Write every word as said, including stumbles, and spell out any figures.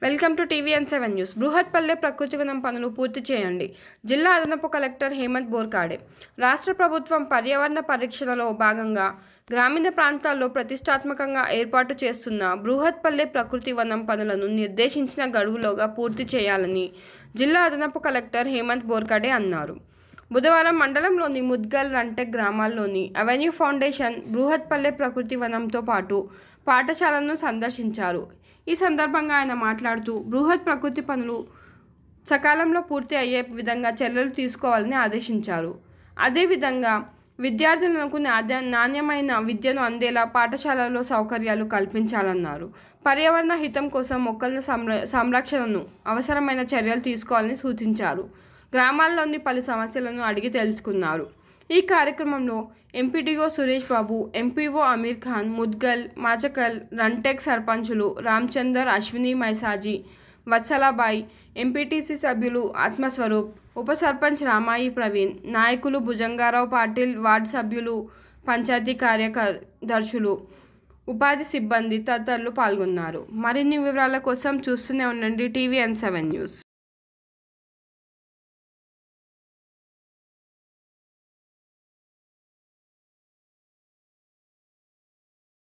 Welcome to TV N seven news. బృహత్పల్లె ప్రకృతి వనం పనులు పూర్తి చేయండి. జిల్లా అదనపు కలెక్టర్ హేమంత్ బోర్కాడే. రాష్ట్ర ప్రభుత్వం పర్యావరణ పరీక్షలలో భాగంగా గ్రామీణ ప్రాంతాల్లో ప్రతిష్టాత్మకంగా ఏర్పాటు చేస్తున్న బృహత్పల్లె ప్రకృతి వనం పనులను నిర్దేశించిన గడువులోగా పూర్తి చేయాలని జిల్లా అదనపు కలెక్టర్ హేమంత్ బోర్కాడే అన్నారు. బుధవారం మండలంలోని ముద్గల్, రంటెక్ గ్రామాల్లోని అవెన్యూ ఫౌండేషన్ బృహత్పల్లె ప్రకృతి వనంతో పాటు పాఠశాలను సందర్శించారు. ఈ సందర్భంగా ఆయన మాట్లాడుతూ బృహత్ ప్రకృతి పనులు సకాలంలో పూర్తి అయ్యే విధంగా చర్యలు తీసుకోవాలని ఆదేశించారు. అదేవిధంగా విద్యార్థులకు నాణ్యమైన విద్యను అందేలా పాఠశాలలో సౌకర్యాలు కల్పించాలన్నారు. పర్యావరణ హితం కోసం మొక్కల సంరక్షణను అవసరమైన చర్యలు తీసుకోవాలని సూచించారు. గ్రామాల్లోని పలు సమస్యలను అడిగి తెలుసుకున్నారు. ఈ కార్యక్రమంలో ఎంపీడీఓ సురేష్ బాబు, ఎంపీఓ అమీర్ ఖాన్, ముద్గల్, మచకల్, రంటెక్ సర్పంచులు రామచందర్, అశ్విని, మైసాజీ, వత్సలాబాయి, ఎంపీటీసీ సభ్యులు ఆత్మస్వరూప్, ఉప సర్పంచ్ రామాయి ప్రవీణ్, నాయకులు భుజంగారావు పాటిల్, వార్డు సభ్యులు, పంచాయతీ కార్యదర్శులు, ఉపాధి సిబ్బంది తదితరులు పాల్గొన్నారు. మరిన్ని వివరాల కోసం చూస్తూనే ఉండండి టీవీ ఎన్ సెవెన్ న్యూస్.